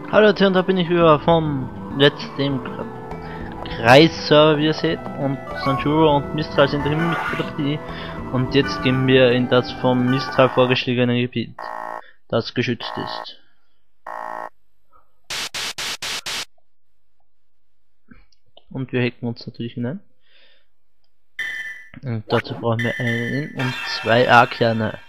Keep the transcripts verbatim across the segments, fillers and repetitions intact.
Hallo Leute, und da bin ich wieder vom letzten Kreisserver, wie ihr seht, und Sanjuro und Mistral sind drin mit der Partie. Und jetzt gehen wir in das vom Mistral vorgeschlagene Gebiet, das geschützt ist. Und wir hacken uns natürlich hinein. Und dazu brauchen wir einen und zwei A-Kerne.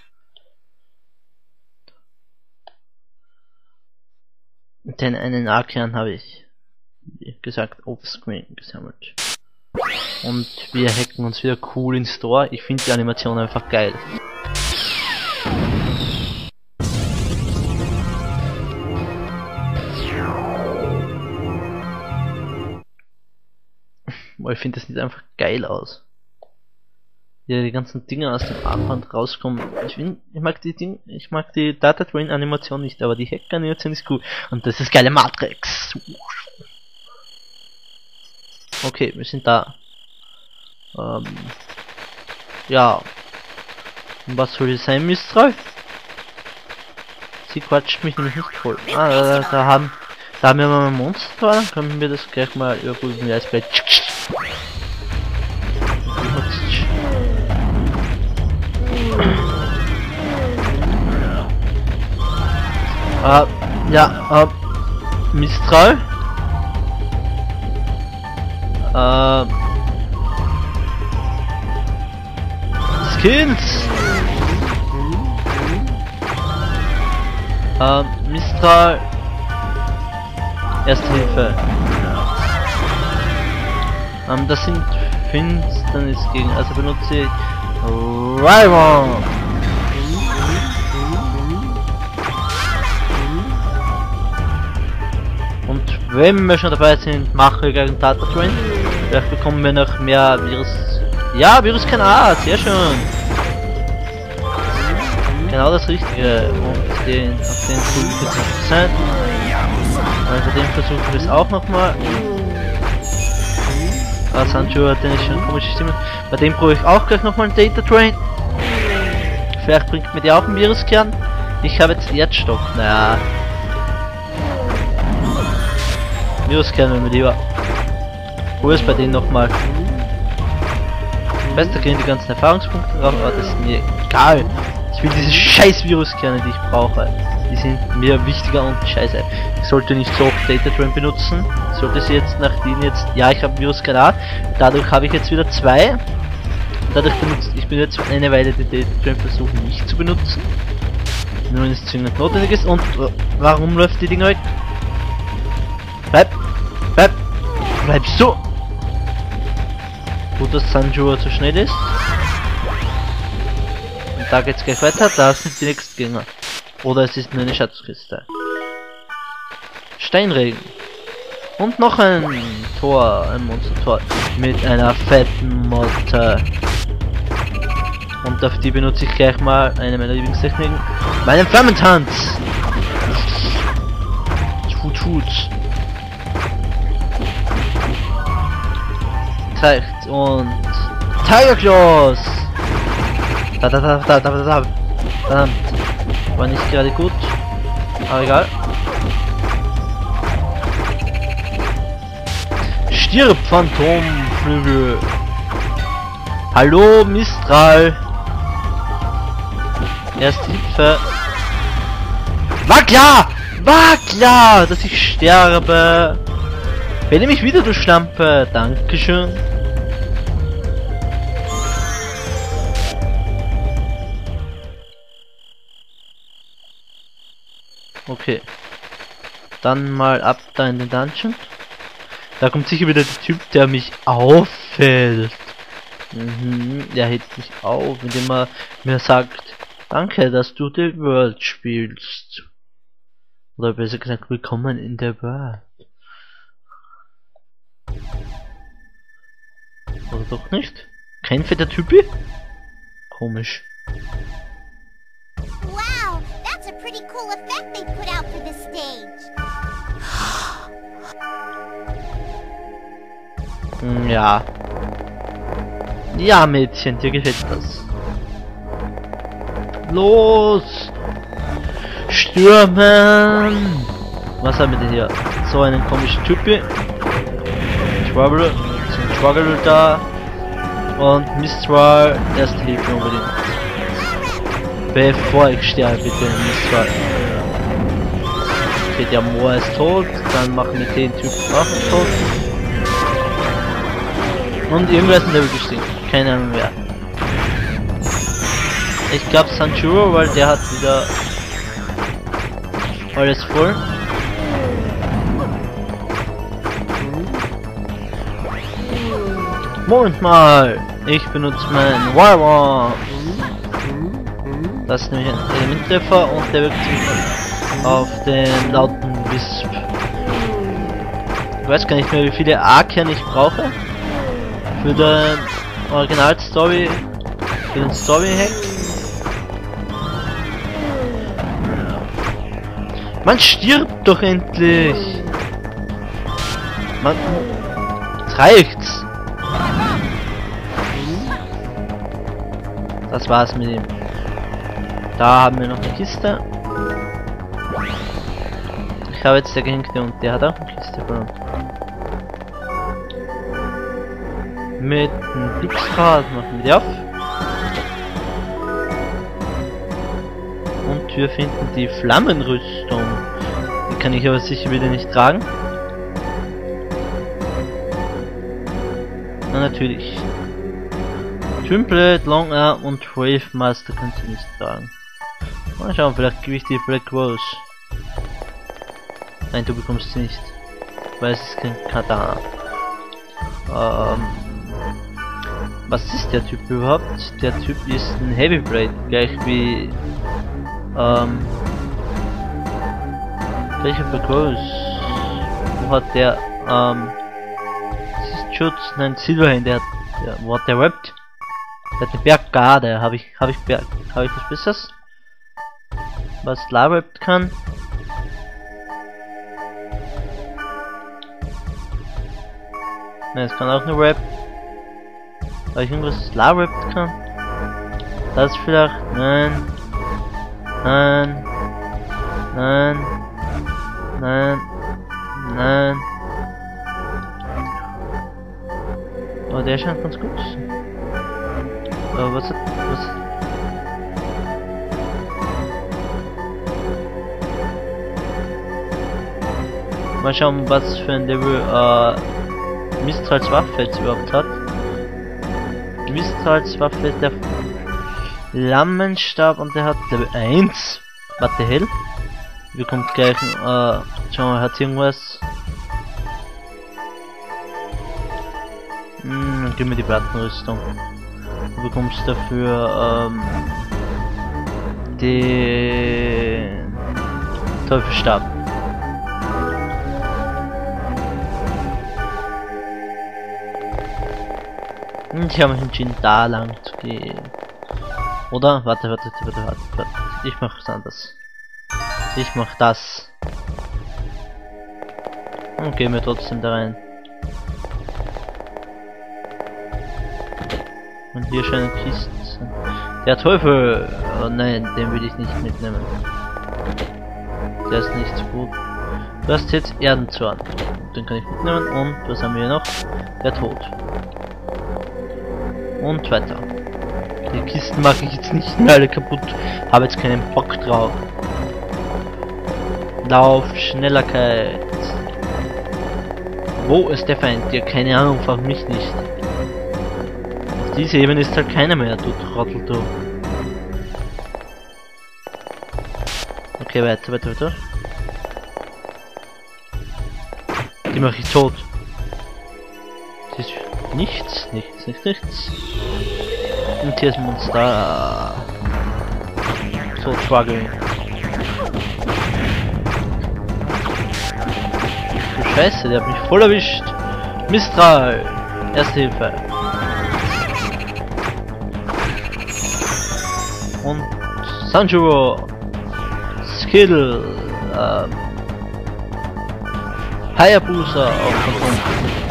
Denn einen A-Kern habe ich, wie gesagt, offscreen gesammelt. Und wir hacken uns wieder cool ins Store. Ich finde die Animation einfach geil. Weil ich finde, das sieht einfach geil aus. Wie die ganzen Dinge aus dem Armband rauskommen. Ich, find, ich mag die Ding, ich mag die Data Train Animation nicht, aber die Hack Animation ist cool. Und das ist geile Matrix. Okay, wir sind da. Ähm, ja. Und was soll das sein, Mistral? Sie quatscht mich nämlich nicht voll. Ah, da, da haben, da haben wir mal ein Monster. Dann können wir das gleich mal überprüfen, wie es bleibt. Uh, ja, uh, Mistral. Uh, Skills. Uh, Mistral. Erste Hilfe. Um, das sind Finsternis gegen, also benutze ich Rival. Und wenn wir schon dabei sind, mache ich gleich einen Data Train. Vielleicht bekommen wir noch mehr Virus. Ja, Virus kein A, sehr schön. Genau das Richtige. Und den, auf den versuchen wir zu sein. Also den versuchen wir es auch nochmal. Ah, Sancho hat eine schön komische Stimme. Bei dem brauche ich auch gleich nochmal einen Data Train. Vielleicht bringt mir die auch einen Viruskern. Ich habe jetzt Erdstock. Naja. Viruskern wenn wir lieber. Wo ist bei denen nochmal? Weißt du, da gehen die ganzen Erfahrungspunkte drauf, aber das ist mir egal. Ich will diese scheiß Viruskerne, die ich brauche. Die sind mir wichtiger und scheiße. Ich sollte nicht so oft Data Train benutzen. Ich sollte sie jetzt nach denen jetzt. Ja, ich habe Viruskern A. Dadurch habe ich jetzt wieder zwei. Dadurch benutzt. Ich bin jetzt eine Weile den Data Train versuchen nicht zu benutzen. Nur wenn es zwingend notwendig ist. Und warum läuft die Dinger weg? Bleib! Bleib! Bleib so! Gut, dass Sanjuro zu schnell ist. Und da geht's gleich weiter. Da sind die nächsten Gegner. Oder es ist nur eine Schatzkiste. Steinregen. Und noch ein Tor. Ein Monstertor. Mit einer fetten Motte. Und auf die benutze ich gleich mal eine meiner Lieblingstechniken. Meinen Flammentanz! Tut, tut. Zeigt und Tiger Claws. Da da da da da da da. War nicht gerade gut, aber egal. Stirb, Phantomflügel. Hallo Mistral. Erste Hilfe. War klar, war klar, dass ich sterbe. Wähle mich wieder, du Schlampe. Dankeschön. Okay. Dann mal ab da in den Dungeon. Da kommt sicher wieder der Typ, der mich auffällt. Mhm, der hält mich auf, indem er mir sagt, danke, dass du die World spielst. Oder besser gesagt, willkommen in der World. Oder doch nicht? Kein fetter Typi? Komisch. Wow, that's a pretty cool effect they put out for this stage. Ja. Ja, Mädchen, dir gefällt das. Los! Stürmen! Was haben wir denn hier? So einen komischen Typi. Trouble, zum Struggle da. Und Mistral, erste Hilfe unbedingt. Bevor ich sterbe, bitte, Mistral. Okay, der Moor ist tot. Dann machen wir den Typen auch tot. Und irgendwer ist ein Level gestiegen. Keine Ahnung wer. Ich glaube Sanjuro, weil der hat wieder alles voll. Moment mal! Ich benutze meinen Warwall. Das ist nämlich ein Elementtreffer und der wirkt sich auf den lauten Wisp. Ich weiß gar nicht mehr, wie viele A-Kerne ich brauche für den Original-Story, für den Story-Hack. Man stirbt doch endlich! Man... Es reicht's! Das war's mit ihm. Da haben wir noch eine Kiste. Ich habe jetzt der Gehängte und der hat auch eine Kiste verloren. Mit dem Glücksrad machen wir die auf. Und wir finden die Flammenrüstung. Die kann ich aber sicher wieder nicht tragen. Na natürlich. Twinblade, Long Arm und Wave Master können sie nicht tragen. Mal schauen, vielleicht gebe ich dir Black Rose. Nein, du bekommst sie nicht. Weil es ist kein Katana. Ähm, was ist der Typ überhaupt? Der Typ ist ein Heavy Blade, gleich wie ähm, welcher Black Rose? Wo hat der ähm, Schutz? Nein, Silverhand, der hat, der, wo hat der rappt? Der hat eine Berggarde, habe ich, habe ich Berg, habe ich was Besseres? Was Lava kann? Ne, es kann auch nur Rap. Habe ich irgendwas Lava kann? Das vielleicht? Nein. Nein. Nein. Nein. Nein. Oh, der scheint ganz gut. Aber was, was? Mal schauen, was für ein Level äh, Mistrals Waffe jetzt überhaupt hat. Mistrals Waffe ist der Flammenstab und der hat Level eins. What the hell? Wir kommt gleich, äh, schauen wir, hat irgendwas. Hm, dann gib mir die Plattenrüstung. Du bekommst dafür ähm, den Teufelstab. Und ich habe mich entschieden, da lang zu gehen. Oder? Warte, warte, warte, warte, warte. Ich mach es anders. Ich mach das. Und gehen wir trotzdem da rein. Und hier scheinen Kisten zu sein. Der Teufel! Oh nein, den will ich nicht mitnehmen. Der ist nicht so gut. Du hast jetzt Erdenzorn. Den kann ich mitnehmen. Und was haben wir hier noch? Der Tod. Und weiter. Die Kisten mache ich jetzt nicht mehr alle kaputt. Habe jetzt keinen Bock drauf. Lauf, Schnelligkeit. Wo ist der Feind? Ja, keine Ahnung, frag mich nicht. Auf dieser Ebene ist halt keiner mehr, du Trottel, du. Okay, weiter, weiter, weiter. Die mache ich tot. Das ist nichts, nichts, nichts, nichts. Und hier ist ein Monster. So, Struggle. Du Scheiße, der hat mich voll erwischt. Mistral. Erste Hilfe. Und Sanjuro. Skill. Ähm, Hayabusa auf den Punkt.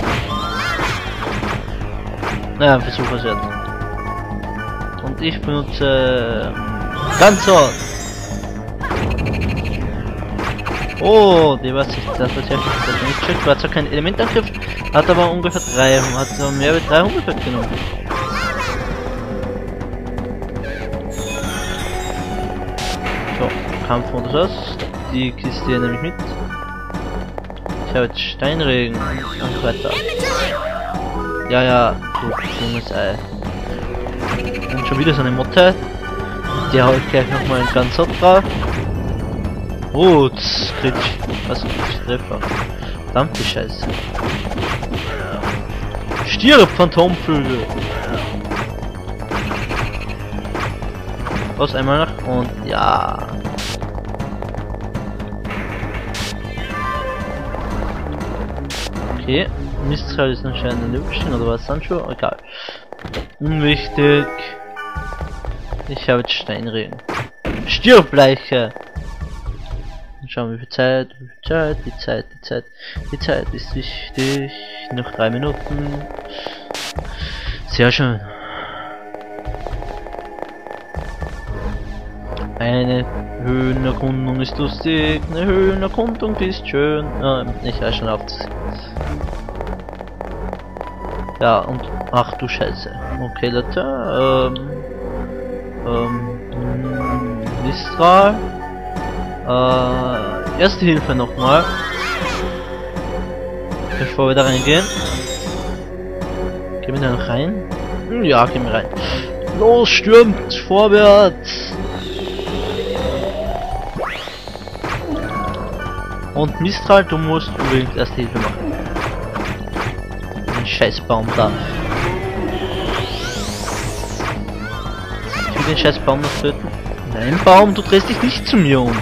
Naja, versuch es jetzt. Und ich benutze Ganzort. Oh, die war sich das hat ja nicht checkt. War zwar kein Elementangriff, hat aber ungefähr drei, hat so mehr als dreihundert weggenommen. So, Kampfmodus aus. Die Kiste hier nehme ich mit. Ich habe jetzt Steinregen und weiter. Ja, ja, gut, junges Ei. Und schon wieder so eine Motte. Die hau ich gleich nochmal einen ganz drauf. Oh, Skritsch. Was ein Treffer. Verdammte Scheiße. Stirb, Phantomvögel! Was, einmal nach und ja. Okay, Mistral ist anscheinend ein Lübchen oder was dann schon? Egal. Unwichtig. Ich habe jetzt Steinregen. Stirb, Leiche! Schauen wir, wie viel Zeit, wie viel Zeit, die Zeit, die Zeit, die Zeit ist wichtig. Noch drei Minuten. Sehr schön. Eine Höhenerkundung ist lustig, eine Höhenerkundung ist schön. Ah, ich höre schon auf. Ja, und ach du Scheiße. Okay, Leute. Ähm. Ähm. Mistral. Äh, erste Hilfe nochmal. Bevor wir da reingehen. Gehen wir da noch rein? Hm, ja, gehen wir rein. Los, stürmt vorwärts! Und Mistral, du musst übrigens erste Hilfe machen. Ein scheiß Baum da. Ich will den scheiß Baum noch töten. Nein, Baum, du drehst dich nicht zu mir um.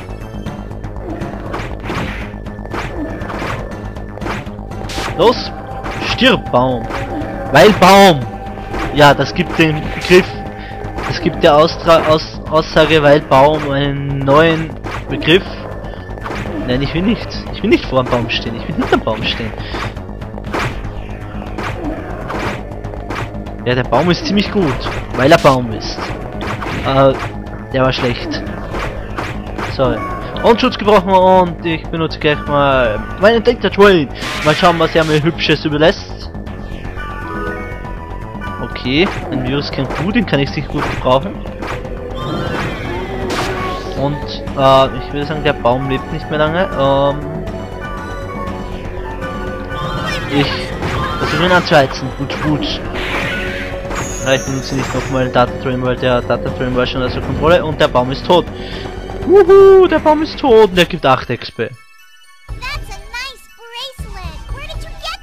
Los, stirb, Baum. Weil Baum. Ja, das gibt den Begriff, es gibt der Austra Aus Aussage, weil Baum einen neuen Begriff. Nein, ich will nicht. Ich will nicht vor dem Baum stehen. Ich will hinter dem Baum stehen. Ja, der Baum ist ziemlich gut, weil er Baum ist. Äh, der war schlecht. Sorry. Und Schutz gebrochen und ich benutze gleich mal meinen Data Train. Mal schauen, was er mir Hübsches überlässt. Okay, ein Virus kennt gut, den kann ich sich gut gebrauchen. Und äh, ich würde sagen, der Baum lebt nicht mehr lange. Ähm, ich versuche ihn anzuheizen. Gut, gut. Ich benutze nicht nochmal Data Train, weil der Data Train war schon außer Kontrolle und der Baum ist tot. Wuhu, der Baum ist tot und er gibt acht X P. That's a nice bracelet. Where did you get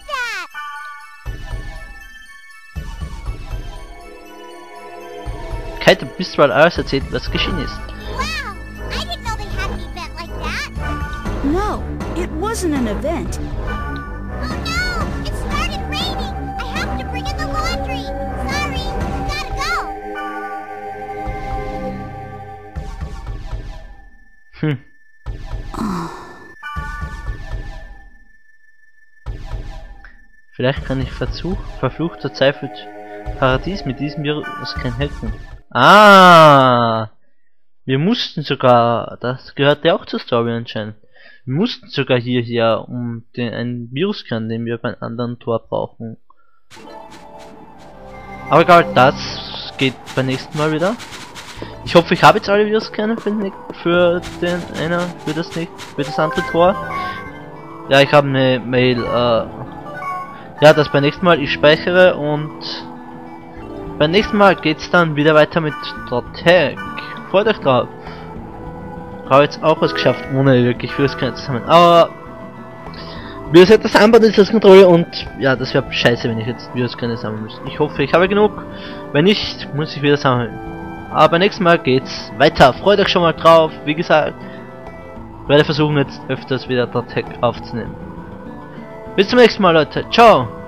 that? Kite Mistral alles erzählt, was geschehen ist. Wow, I didn't know they had an event like that. No, it wasn't an event. Oh no, it started raining. I have to bring in the laundry. Sorry, gotta go. Hm. Vielleicht kann ich versuch, verflucht verzweifelt Paradies mit diesem Virus kein hacken. Ah! Wir mussten sogar, das gehört ja auch zur Story anscheinend. Wir mussten sogar hierher, um den einen Viruskern, den wir beim anderen Tor brauchen. Aber egal, das geht beim nächsten Mal wieder. Ich hoffe, ich habe jetzt alle Viruskerne für, für den einer, für das nicht, für das andere Tor. Ja, ich habe eine Mail. Äh, ja, das beim nächsten Mal. Ich speichere und beim nächsten Mal geht's dann wieder weiter mit der Tag. Freut euch drauf. Habe jetzt auch was geschafft, ohne wirklich Viruskerne zu sammeln. Aber wir sind das Anbahn ist als Kontrolle und ja, das wäre scheiße, wenn ich jetzt Viruskerne sammeln müsste. Ich hoffe, ich habe genug. Wenn nicht, muss ich wieder sammeln. Aber beim nächsten Mal geht's weiter. Freut euch schon mal drauf. Wie gesagt, werde versuchen jetzt öfters wieder der Tag aufzunehmen. Bis zum nächsten Mal, Leute. Ciao.